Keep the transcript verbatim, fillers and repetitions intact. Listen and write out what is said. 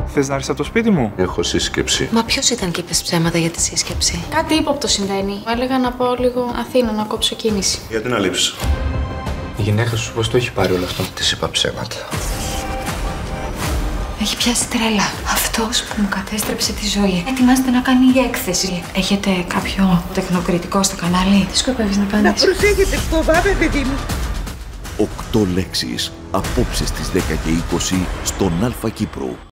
Θες να έρθεις από το σπίτι μου? Έχω σύσκεψη. Μα ποιος ήταν και είπες ψέματα για τη σύσκεψη? Κάτι ύποπτο συμβαίνει. Μου έλεγα να πάω λίγο Αθήνα να κόψω κίνηση. Γιατί να λείψεις? Η γυναίκα σου πώς το έχει πάρει όλο αυτό? Της είπα ψέματα. Έχει πιάσει τρέλα. Αυτός που μου κατέστρεψε τη ζωή ετοιμάζεται να κάνει έκθεση. Έχετε κάποιο τεχνοκριτικό στο κανάλι? Τι σκοπεύεις να κάνεις? Να προσέχετε, φοβάμαι, παιδί μου. Οκτώ λέξεις, απόψε στις δέκα και είκοσι στον Αλφα Κύπρο.